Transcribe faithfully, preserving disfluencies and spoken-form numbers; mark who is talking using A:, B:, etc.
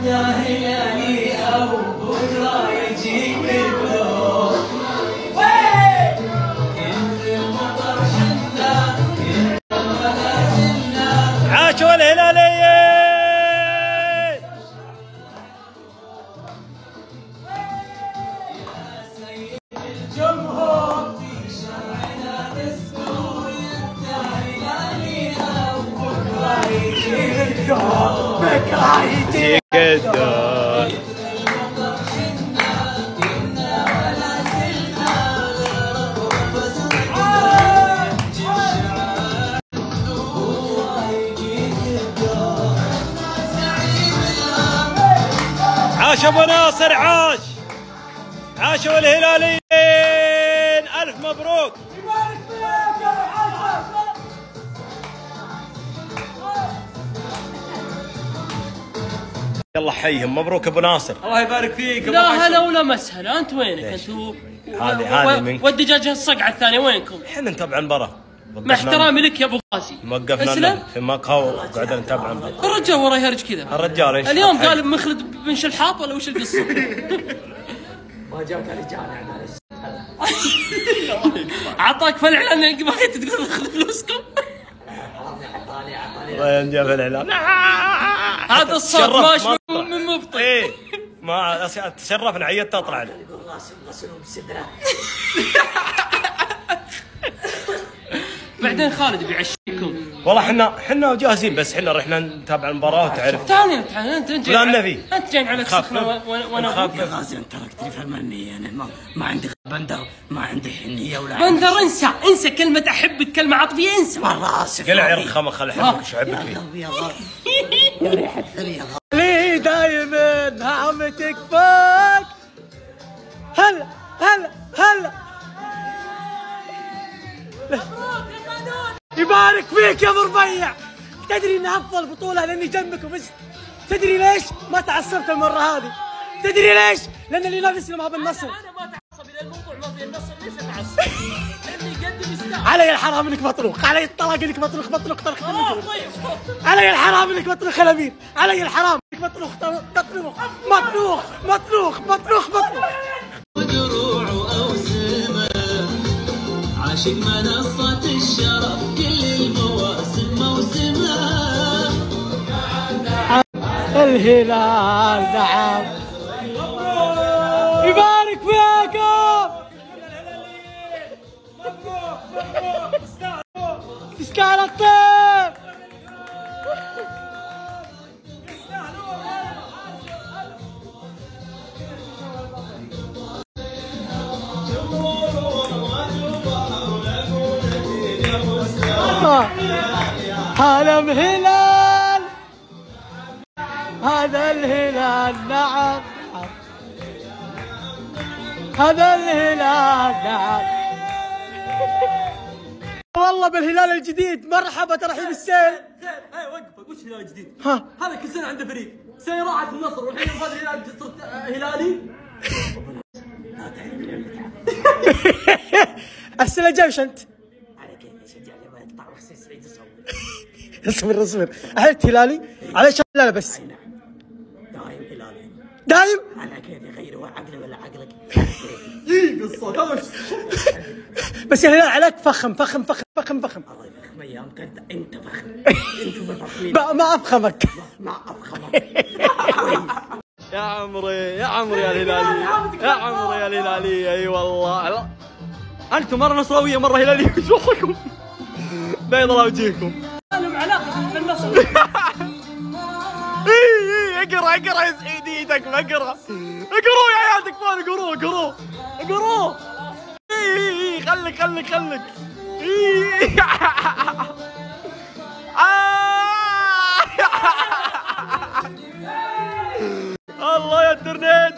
A: عاشوا الهلاليين. الجمهور في شارعنا دستور هلالي او بكره يجيك الدور، بكره يجيك الدور. عاش ابو ناصر، عاش عاشوا الهلاليين، الف مبروك. يبارك فيك يا يلا حيهم، مبروك ابو ناصر.
B: الله يبارك فيك.
A: لا هلا ولا مسهلا، انت وينك انتوا؟
B: هذه هذه منك.
A: والدجاجه الصقعه الثانيه وينكم؟
B: احنا نتابع المباراه
A: مع احترامي لك يا ابو قاسي.
B: وقفنا في مقهى وقعدنا نتابع المباراه.
A: الرجال ورا يهرج كذا.
B: الرجال ايش
A: اليوم قال مخلد بن شلحاط ولا وش القصه؟
C: ما جاك رجال
A: اعطاك في الاعلان بغيت تقول خذ فلوسكم.
B: وين جاب الاعلان؟
A: هذا الصوت ماشي من مبطئ.
B: ايه ما تشرفنا، عيدت اطلع له.
A: بعدين خالد بيعشيكم.
B: والله احنا احنا جاهزين، بس احنا رحنا نتابع المباراه وتعرف.
A: تعال تعال انت انت
B: لا النبي
A: انت جاي على السخنه وانا
C: خاف يا غازي. انت ترى فهمني انا ما, ما عندي بندر، ما عندي حنيه ولا
A: بندر. انسى انسى كلمه احبك، كلمه عاطفيه، انسى.
C: والله اسف.
B: قلع يرخم خل احبك وش احبك فيه.
C: يا غازي يا ريحه ثريا
D: ليه دايما نعمتك فوق. هلا هلا هلا. يبارك فيك يا ابو ربيع. تدري ان افضل بطوله لاني جنبك وبس. تدري ليش ما تعصبت المره هذه؟ تدري ليش؟ لان اللي ينافسنا ما بالنصر.
A: انا ما تعصب الى الموضوع ما في النصر. ليش اتعصب؟ لاني يقدم يستاهل.
D: علي الحرام انك مطروق، علي الطلاق انك مطروق مطروق طرق. علي الحرام انك مطروق الامير، علي الحرام انك مطروق مطروق مطروق مطروق مطروق مطروق.
E: ودروع واوسمه عاشق منصة الشرف كل المواسم موسمها.
D: الهلال نعم. يبارك فيكم. مبروك مبروك تستاهلون تستاهلون الطيب. هذا الهلال، هذا الهلال نعم، هذا الهلال نعم. والله بالهلال الجديد. مرحبا ترحيب السيل.
B: هاي وقفك، وش هلال جديد؟
D: ها
B: هذا كل سنه عنده فريق، سنه راحت النصر والحين هذا الهلال صرت هلالي.
D: السنة الجاية وش انت؟
C: على كيف شجعني ما يقطع وخسي سعيد يصور.
D: اصبر اصبر. احبت هلالي على لا بس.
C: نعم دايم هلالي
D: دايم
C: على كيف غيره عقلي ولا عقلك.
B: دقيقة الصوت هذا
D: بس الهلال عليك فخم فخم فخم فخم فخم.
C: الله يفخم ايامك انت. انت فخم. انتم مفخمين.
D: ما افخمك.
C: ما افخمك.
B: يا عمري يا عمري يا الهلالي، يا عمري يا الهلالي. اي والله لا. انتم مره نصراويه مره هلاليه، وش وضعكم؟ بيض الله وجهكم.
A: لهم علاقه بالنصر.
B: اي اي اقرا اقرا يا سعيد ايدك اقرا اقروا يا عيال تكفون. اقروا اقروا اقروا. اي اي اي خليك خليك خليك. اي الله يا الترنيد.